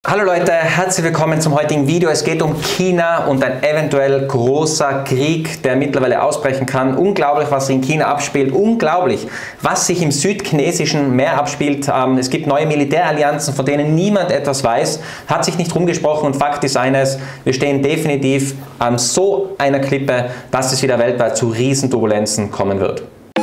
Hallo Leute, herzlich willkommen zum heutigen Video. Es geht um China und ein eventuell großer Krieg, der mittlerweile ausbrechen kann. Unglaublich, was sich in China abspielt. Unglaublich, was sich im südchinesischen Meer abspielt. Es gibt neue Militärallianzen, von denen niemand etwas weiß. Hat sich nicht rumgesprochen und Fakt ist eines, wir stehen definitiv an so einer Klippe, dass es wieder weltweit zu Riesenturbulenzen kommen wird.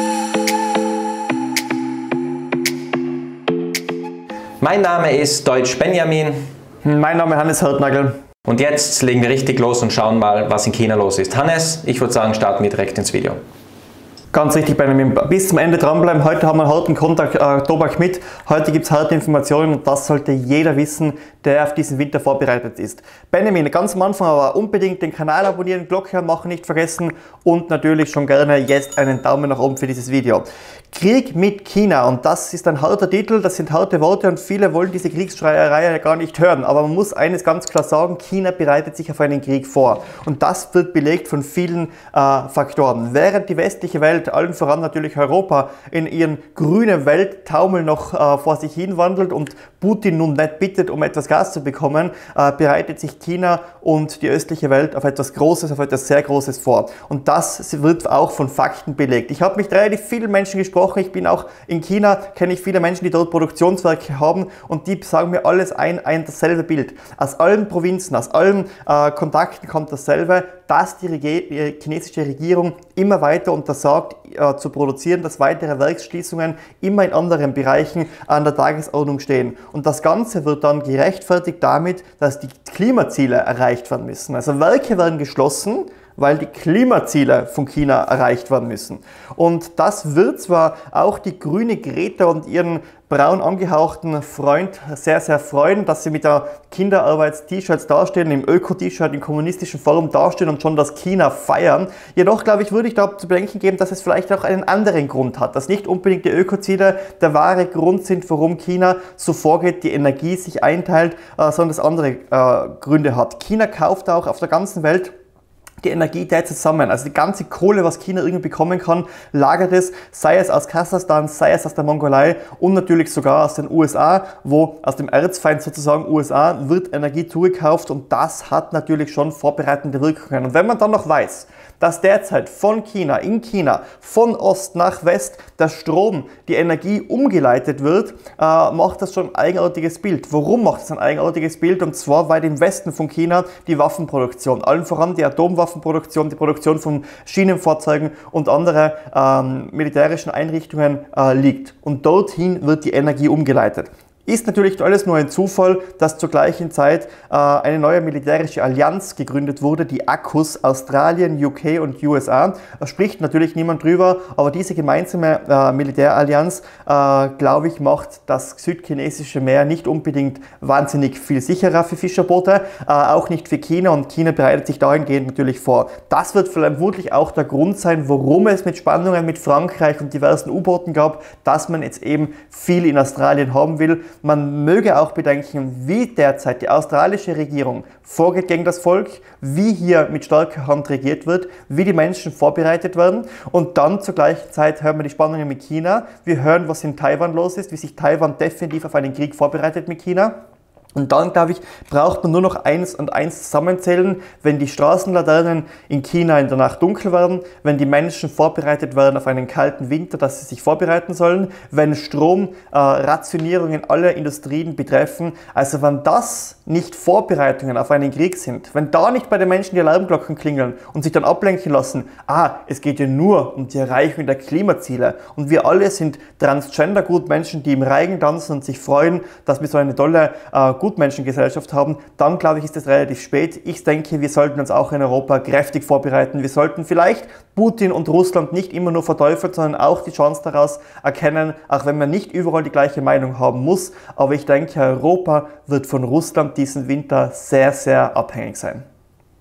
Mein Name ist Deutsch Benjamin. Mein Name ist Hannes Hartnagel. Und jetzt legen wir richtig los und schauen mal, was in China los ist. Hannes, ich würde sagen, starten wir direkt ins Video. Ganz richtig, Benjamin. Bis zum Ende dranbleiben. Heute haben wir einen harten Tobak mit. Heute gibt es harte Informationen und das sollte jeder wissen, der auf diesen Winter vorbereitet ist. Benjamin, ganz am Anfang aber unbedingt den Kanal abonnieren, Glocke anmachen nicht vergessen und natürlich schon gerne jetzt einen Daumen nach oben für dieses Video. Krieg mit China, und das ist ein harter Titel, das sind harte Worte und viele wollen diese Kriegsschreierei ja gar nicht hören. Aber man muss eines ganz klar sagen, China bereitet sich auf einen Krieg vor. Und das wird belegt von vielen Faktoren. Während die westliche Welt, allen voran natürlich Europa, in ihren grünen Welttaumel noch vor sich hin wandelt und Putin nun nicht bittet, um etwas Gas zu bekommen, bereitet sich China und die östliche Welt auf etwas Großes, auf etwas sehr Großes vor. Und das wird auch von Fakten belegt. Ich habe mit relativ vielen Menschen gesprochen. Ich bin auch in China, kenne ich viele Menschen, die dort Produktionswerke haben und die sagen mir alles ein dasselbe Bild. Aus allen Provinzen, aus allen Kontakten kommt dasselbe, dass die chinesische Regierung immer weiter untersagt zu produzieren, dass weitere Werksschließungen immer in anderen Bereichen an der Tagesordnung stehen. Und das Ganze wird dann gerechtfertigt damit, dass die Klimaziele erreicht werden müssen. Also Werke werden geschlossen, weil die Klimaziele von China erreicht werden müssen. Und das wird zwar auch die grüne Greta und ihren braun angehauchten Freund sehr, sehr freuen, dass sie mit der Kinderarbeits-T-Shirts dastehen, im Öko-T-Shirt, in kommunistischen Form dastehen und schon das China feiern. Jedoch, glaube ich, würde ich da zu bedenken geben, dass es vielleicht auch einen anderen Grund hat, dass nicht unbedingt die Ökoziele der wahre Grund sind, warum China so vorgeht, die Energie sich einteilt, sondern es andere Gründe hat. China kauft auch auf der ganzen Welt die Energie derzeit zusammen. Also die ganze Kohle, was China irgendwie bekommen kann, lagert es, sei es aus Kasachstan, sei es aus der Mongolei und natürlich sogar aus den USA, wo aus dem Erzfeind sozusagen USA wird Energie zugekauft und das hat natürlich schon vorbereitende Wirkungen. Und wenn man dann noch weiß, dass derzeit von China, in China, von Ost nach West der Strom, die Energie umgeleitet wird, macht das schon ein eigenartiges Bild. Warum macht es ein eigenartiges Bild? Und zwar, weil im Westen von China die Waffenproduktion, allen voran die Atomwaffenproduktion, die Produktion von Schienenfahrzeugen und andere militärischen Einrichtungen liegt. Und dorthin wird die Energie umgeleitet. Ist natürlich alles nur ein Zufall, dass zur gleichen Zeit eine neue militärische Allianz gegründet wurde, die AUKUS, Australien, UK und USA. Da spricht natürlich niemand drüber, aber diese gemeinsame Militärallianz, glaube ich, macht das südchinesische Meer nicht unbedingt wahnsinnig viel sicherer für Fischerboote, auch nicht für China, und China bereitet sich dahingehend natürlich vor. Das wird vermutlich auch der Grund sein, warum es mit Spannungen mit Frankreich und diversen U-Booten gab, dass man jetzt eben viel in Australien haben will. Man möge auch bedenken, wie derzeit die australische Regierung vorgeht gegen das Volk, wie hier mit starker Hand regiert wird, wie die Menschen vorbereitet werden, und dann zur gleichen Zeit hören wir die Spannungen mit China. Wir hören, was in Taiwan los ist, wie sich Taiwan definitiv auf einen Krieg vorbereitet mit China. Und dann, glaube ich, braucht man nur noch 1 und 1 zusammenzählen, wenn die Straßenlaternen in China in der Nacht dunkel werden, wenn die Menschen vorbereitet werden auf einen kalten Winter, dass sie sich vorbereiten sollen, wenn Stromrationierungen alle Industrien betreffen. Also wenn das nicht Vorbereitungen auf einen Krieg sind, wenn da nicht bei den Menschen die Alarmglocken klingeln und sich dann ablenken lassen, es geht ja nur um die Erreichung der Klimaziele und wir alle sind Transgender-Gutmenschen, die im Reigen tanzen und sich freuen, dass wir so eine tolle Gutmenschengesellschaft haben, dann glaube ich, ist es relativ spät. Ich denke, wir sollten uns auch in Europa kräftig vorbereiten. Wir sollten vielleicht Putin und Russland nicht immer nur verteufeln, sondern auch die Chance daraus erkennen, auch wenn man nicht überall die gleiche Meinung haben muss. Aber ich denke, Europa wird von Russland diesen Winter sehr, sehr abhängig sein.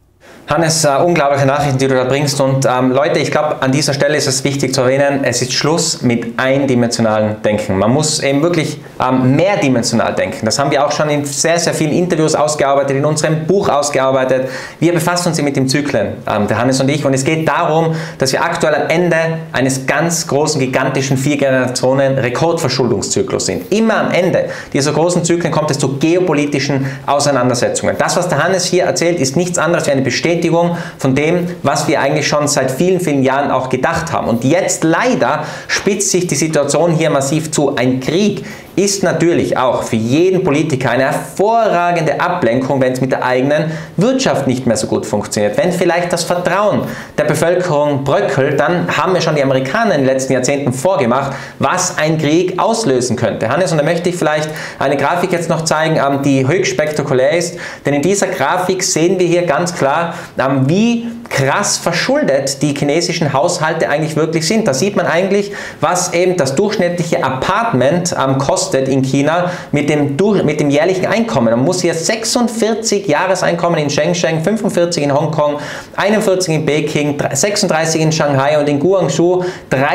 Hannes, unglaubliche Nachrichten, die du da bringst. Und Leute, ich glaube, an dieser Stelle ist es wichtig zu erwähnen, es ist Schluss mit eindimensionalen Denken. Man muss eben wirklich mehrdimensional denken. Das haben wir auch schon in sehr, sehr vielen Interviews ausgearbeitet, in unserem Buch ausgearbeitet. Wir befassen uns mit den Zyklen, der Hannes und ich. Und es geht darum, dass wir aktuell am Ende eines ganz großen, gigantischen 4-Generationen-Rekordverschuldungszyklus sind. Immer am Ende dieser großen Zyklen kommt es zu geopolitischen Auseinandersetzungen. Das, was der Hannes hier erzählt, ist nichts anderes als eine Bestätigung von dem, was wir eigentlich schon seit vielen, vielen Jahren auch gedacht haben. Und jetzt leider spitzt sich die Situation hier massiv zu. Ein Krieg ist natürlich auch für jeden Politiker eine hervorragende Ablenkung, wenn es mit der eigenen Wirtschaft nicht mehr so gut funktioniert. Wenn vielleicht das Vertrauen der Bevölkerung bröckelt, dann haben wir schon die Amerikaner in den letzten Jahrzehnten vorgemacht, was ein Krieg auslösen könnte. Hannes, und da möchte ich vielleicht eine Grafik jetzt noch zeigen, die höchst spektakulär ist, denn in dieser Grafik sehen wir hier ganz klar, wie krass verschuldet die chinesischen Haushalte eigentlich wirklich sind. Da sieht man eigentlich, was eben das durchschnittliche Apartment kostet in China mit dem jährlichen Einkommen. Man muss hier 46 Jahreseinkommen in Shenzhen, 45 in Hongkong, 41 in Peking, 36 in Shanghai und in Guangzhou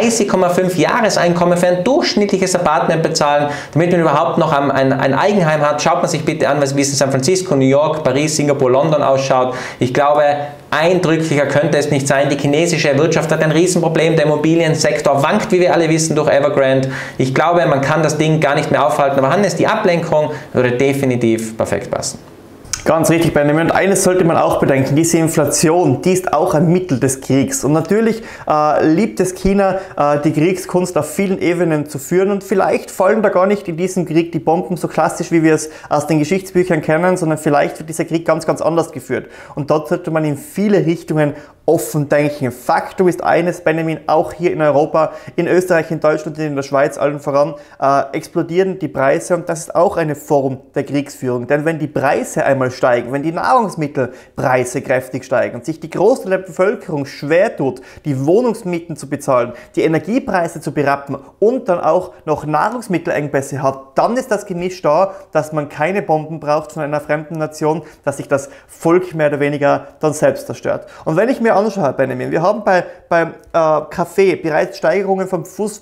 30,5 Jahreseinkommen für ein durchschnittliches Apartment bezahlen, damit man überhaupt noch ein Eigenheim hat. Schaut man sich bitte an, wie es in San Francisco, New York, Paris, Singapur, London ausschaut. Ich glaube, eindrücklicher könnte es nicht sein. Die chinesische Wirtschaft hat ein Riesenproblem. Der Immobiliensektor wankt, wie wir alle wissen, durch Evergrande. Ich glaube, man kann das Ding gar nicht mehr aufhalten. Aber Hannes, die Ablenkung würde definitiv perfekt passen. Ganz richtig, Benjamin. Und eines sollte man auch bedenken, diese Inflation, die ist auch ein Mittel des Kriegs. Und natürlich liebt es China, die Kriegskunst auf vielen Ebenen zu führen. Und vielleicht fallen da gar nicht in diesem Krieg die Bomben so klassisch, wie wir es aus den Geschichtsbüchern kennen, sondern vielleicht wird dieser Krieg ganz, ganz anders geführt. Und dort sollte man in viele Richtungen offen denken. Faktum ist eines, Benjamin, auch hier in Europa, in Österreich, in Deutschland und in der Schweiz allen voran, explodieren die Preise und das ist auch eine Form der Kriegsführung. Denn wenn die Preise einmal steigen, wenn die Nahrungsmittelpreise kräftig steigen und sich die Großteil der Bevölkerung schwer tut, die Wohnungsmieten zu bezahlen, die Energiepreise zu berappen und dann auch noch Nahrungsmittelengpässe hat, dann ist das Gemisch da, dass man keine Bomben braucht von einer fremden Nation, dass sich das Volk mehr oder weniger dann selbst zerstört. Und wenn ich mir anschaue, Benjamin, wir haben beim Kaffee bereits Steigerungen von plus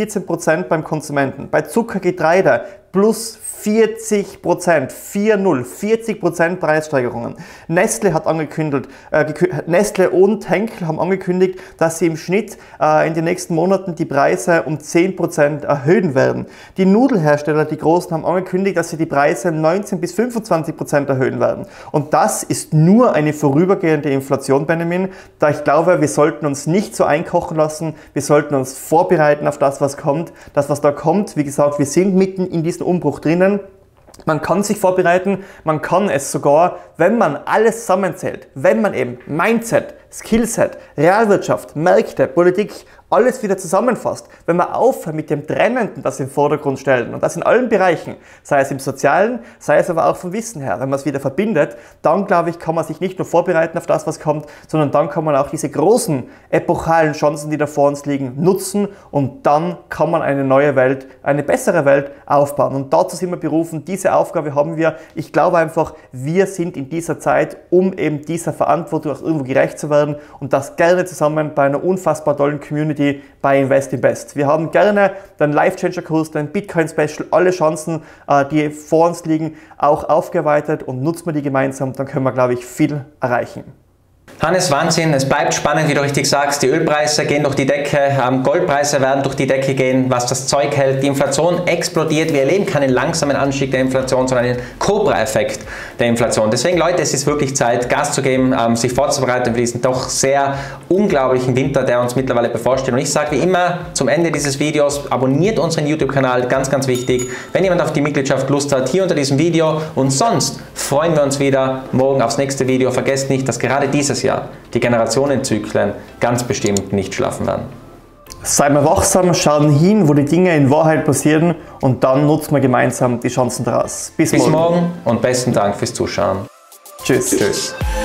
14% beim Konsumenten, bei Zucker, Getreide plus 40%, 40% Preissteigerungen. Nestle hat angekündigt, Nestle und Henkel haben angekündigt, dass sie im Schnitt in den nächsten Monaten die Preise um 10% erhöhen werden. Die Nudelhersteller, die Großen, haben angekündigt, dass sie die Preise 19 bis 25% erhöhen werden. Und das ist nur eine vorübergehende Inflation, Benjamin, da ich glaube, wir sollten uns nicht so einkochen lassen, wir sollten uns vorbereiten auf das, was kommt. Das, was da kommt, wie gesagt, wir sind mitten in diesem Umbruch drinnen. Man kann sich vorbereiten, man kann es sogar, wenn man alles zusammenzählt, wenn man eben Mindset, Skillset, Realwirtschaft, Märkte, Politik, alles wieder zusammenfasst, wenn man aufhört mit dem Trennenden, das im Vordergrund stellen und das in allen Bereichen, sei es im Sozialen, sei es aber auch vom Wissen her, wenn man es wieder verbindet, dann glaube ich, kann man sich nicht nur vorbereiten auf das, was kommt, sondern dann kann man auch diese großen epochalen Chancen, die da vor uns liegen, nutzen und dann kann man eine neue Welt, eine bessere Welt aufbauen und dazu sind wir berufen, diese Aufgabe haben wir. Ich glaube einfach, wir sind in dieser Zeit, um eben dieser Verantwortung auch irgendwo gerecht zu werden und das gerne zusammen bei einer unfassbar tollen Community bei Invest in Best. Wir haben gerne den Life-Changer-Kurs, den Bitcoin-Special, alle Chancen, die vor uns liegen, auch aufgearbeitet und nutzen wir die gemeinsam, dann können wir, glaube ich, viel erreichen. Hannes, Wahnsinn, es bleibt spannend, wie du richtig sagst, die Ölpreise gehen durch die Decke, Goldpreise werden durch die Decke gehen, was das Zeug hält, die Inflation explodiert, wir erleben keinen langsamen Anstieg der Inflation, sondern einen Cobra-Effekt der Inflation. Deswegen, Leute, es ist wirklich Zeit, Gas zu geben, sich vorzubereiten für diesen doch sehr unglaublichen Winter, der uns mittlerweile bevorsteht. Und ich sage wie immer zum Ende dieses Videos, abonniert unseren YouTube-Kanal, ganz, ganz wichtig. Wenn jemand auf die Mitgliedschaft Lust hat, hier unter diesem Video und sonst freuen wir uns wieder morgen aufs nächste Video. Vergesst nicht, dass gerade dieses Jahr die Generationenzyklen ganz bestimmt nicht schlafen werden. Seien wir wachsam, schauen hin, wo die Dinge in Wahrheit passieren und dann nutzen wir gemeinsam die Chancen daraus. Bis morgen und besten Dank fürs Zuschauen. Tschüss. Tschüss.